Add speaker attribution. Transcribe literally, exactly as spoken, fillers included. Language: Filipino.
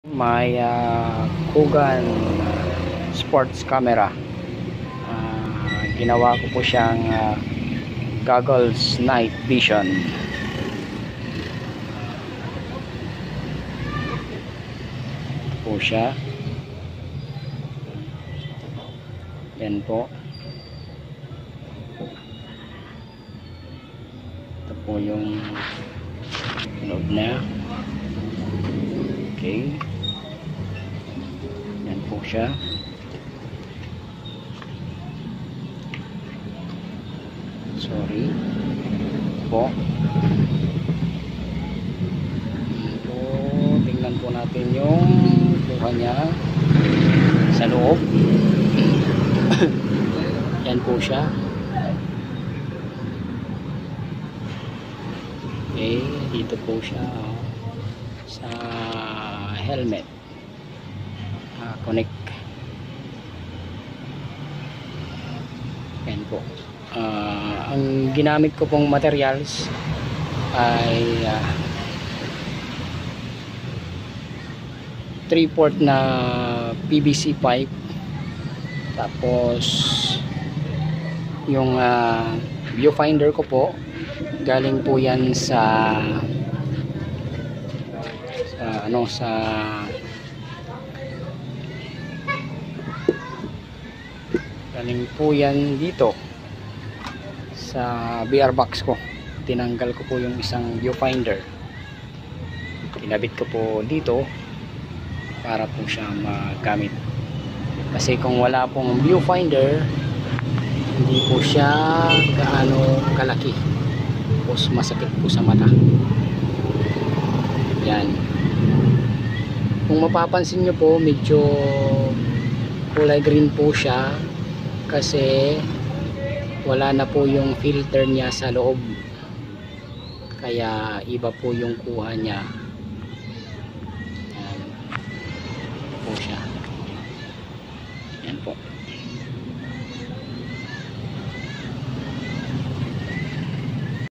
Speaker 1: May uh, Kugan sports camera. Uh, ginawa ko po siyang uh, goggles night vision. Ito po siya. Yan po. Ito po yung loob na. Okay. Yan po siya. Sorry. Po. Yan po. Tingnan po natin yung kuha niya sa loob. Yan po siya. Okay. Dito po siya sa helmet. Uh, connect. Yan po. Uh, ang ginamit ko pong materials ay uh, three port na P V C pipe, tapos yung uh, viewfinder ko po galing po yan sa sa ano sa galing po yan dito sa B R box ko. Tinanggal ko po yung isang viewfinder, kinabit ko po dito para po siya magamit, kasi kung wala pong viewfinder hindi po siya gaano kalaki, tapos masakit po sa mata. Yan, kung mapapansin nyo po medyo kulay green po siya kasi wala na po yung filter niya sa loob, kaya iba po yung kuha niya. Yan po siya. Yan po.